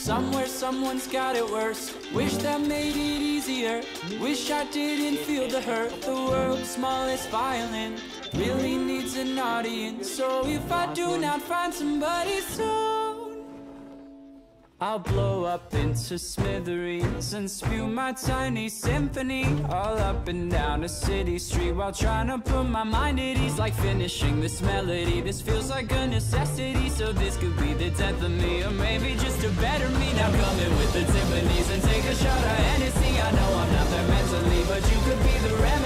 Somewhere someone's got it worse. Wish that made it easier. Wish I didn't feel the hurt. The world's smallest violin really needs an audience. So if I do not find somebody soon, I'll blow up into smithereens and spew my tiny symphony all up and down a city street while trying to put my mind at ease. Like finishing this melody, this feels like a necessity. So this could be the death of me, or maybe just a better me. Now come in with the timpanis and take a shot of Hennessy. I know I'm not there mentally, but you could be the remedy.